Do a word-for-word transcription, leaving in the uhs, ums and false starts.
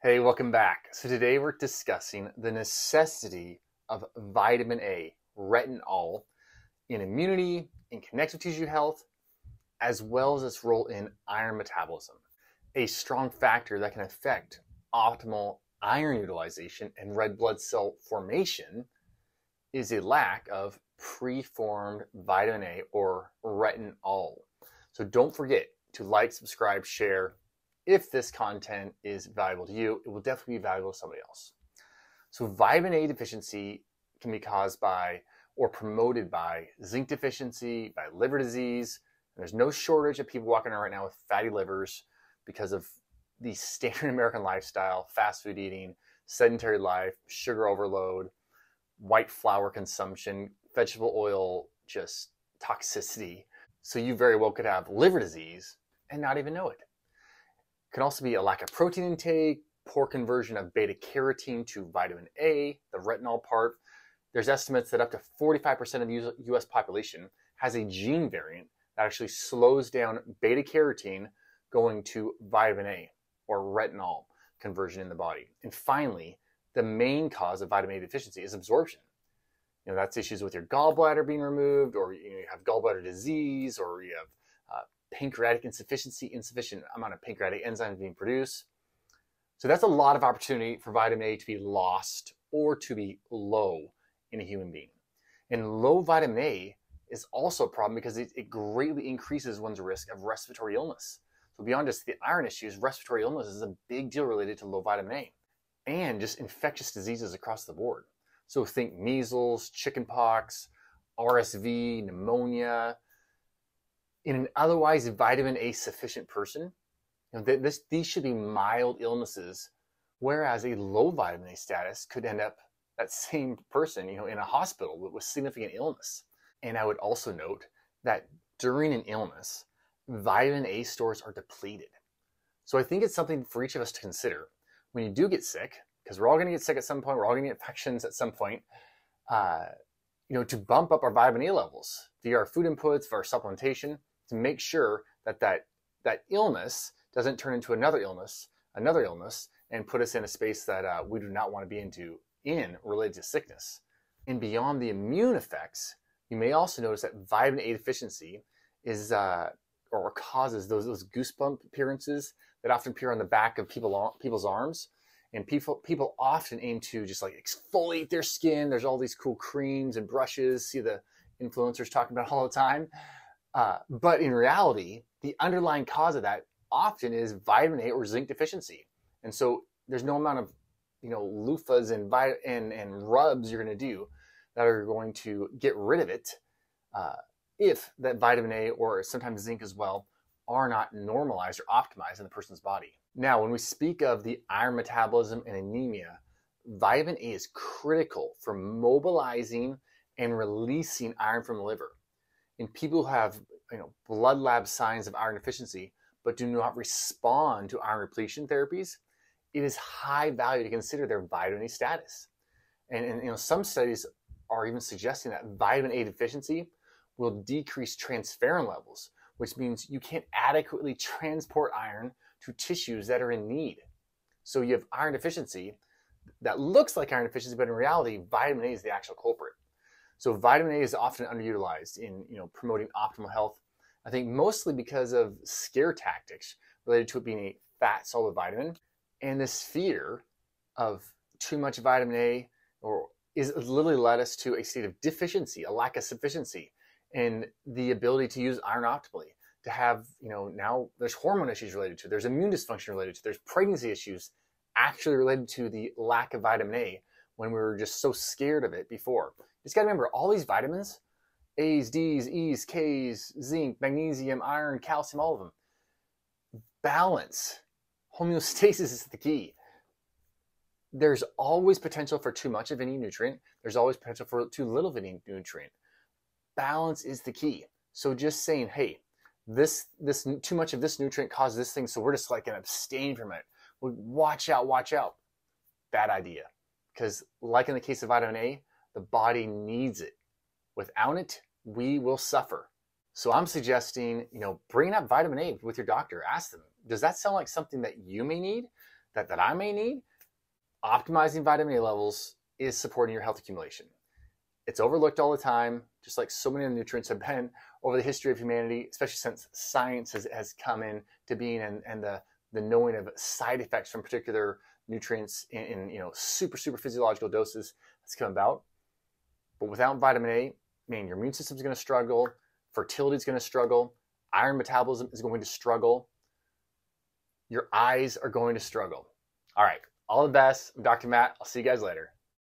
Hey, welcome back. So today we're discussing the necessity of vitamin A, retinol, in immunity, in connective tissue health, as well as its role in iron metabolism, a strong factor that can affect optimal iron utilization and red blood cell formation is a lack of preformed vitamin A or retinol. So don't forget to like, subscribe, share. If this content is valuable to you, it will definitely be valuable to somebody else. So vitamin A deficiency can be caused by or promoted by zinc deficiency, by liver disease. And there's no shortage of people walking around right now with fatty livers because of the standard American lifestyle, fast food eating, sedentary life, sugar overload, white flour consumption, vegetable oil, just toxicity. So you very well could have liver disease and not even know it. It can also be a lack of protein intake, poor conversion of beta carotene to vitamin A, the retinol part. There's estimates that up to forty-five percent of the U S population has a gene variant that actually slows down beta carotene going to vitamin A or retinol conversion in the body. And finally, the main cause of vitamin A deficiency is absorption. You know, that's issues with your gallbladder being removed, or you know, you have gallbladder disease, or you have uh, pancreatic insufficiency, insufficient amount of pancreatic enzymes being produced. So that's a lot of opportunity for vitamin A to be lost or to be low in a human being. And low vitamin A is also a problem because it, it greatly increases one's risk of respiratory illness. So beyond just the iron issues, respiratory illness is a big deal related to low vitamin A, and just infectious diseases across the board. So think measles, chickenpox, R S V, pneumonia. In an otherwise vitamin A sufficient person, you know, this, these should be mild illnesses, whereas a low vitamin A status could end up that same person, you know, in a hospital with, with significant illness. And I would also note that during an illness, vitamin A stores are depleted. So I think it's something for each of us to consider when you do get sick, because we're all going to get sick at some point, we're all going to get infections at some point, uh, you know, to bump up our vitamin A levels via our food inputs, via our supplementation, to make sure that that, that illness doesn't turn into another illness, another illness, and put us in a space that uh, we do not want to be into in related to sickness. And beyond the immune effects, you may also notice that vitamin A deficiency is uh, or causes those, those goosebump appearances that often appear on the back of people, people's arms. And people, people often aim to just like exfoliate their skin. There's all these cool creams and brushes. See the influencers talking about all the time. Uh, but in reality, the underlying cause of that often is vitamin A or zinc deficiency. And so there's no amount of, you know, loofahs and, and, and rubs you're going to do that are going to get rid of it uh, if that vitamin A or sometimes zinc as well are not normalized or optimized in the person's body. Now, when we speak of the iron metabolism and anemia, vitamin A is critical for mobilizing and releasing iron from the liver. In people who have, you know, blood lab signs of iron deficiency but do not respond to iron repletion therapies, it is high value to consider their vitamin A status. And, and you know, some studies are even suggesting that vitamin A deficiency will decrease transferrin levels, which means you can't adequately transport iron to tissues that are in need. So you have iron deficiency that looks like iron deficiency, but in reality, vitamin A is the actual culprit. So vitamin A is often underutilized in, you know, promoting optimal health. I think mostly because of scare tactics related to it being a fat soluble vitamin, and this fear of too much vitamin A or is literally led us to a state of deficiency, a lack of sufficiency, and the ability to use iron optimally. To have, you know, now there's hormone issues related to it, there's immune dysfunction related to it, there's pregnancy issues actually related to the lack of vitamin A when we were just so scared of it before. You just got to remember all these vitamins, A's, D's, E's, K's, zinc, magnesium, iron, calcium, all of them. Balance, homeostasis is the key. There's always potential for too much of any nutrient. There's always potential for too little of any nutrient. Balance is the key. So just saying, hey, this, this too much of this nutrient causes this thing, so we're just like going to abstain from it. Well, watch out, watch out. Bad idea. Because like in the case of vitamin A, the body needs it. Without it, we will suffer. So I'm suggesting, you know, bringing up vitamin A with your doctor. Ask them, does that sound like something that you may need? that, that I may need, optimizing vitamin A levels is supporting your health accumulation. It's overlooked all the time, just like so many of the nutrients have been over the history of humanity, especially since science has, has come in to being and, and the, the knowing of side effects from particular nutrients in, in you know super, super physiological doses that's come about. But without vitamin A, man, your immune system is going to struggle, fertility is going to struggle, iron metabolism is going to struggle, your eyes are going to struggle. All right, all the best. I'm Doctor Matt. I'll see you guys later.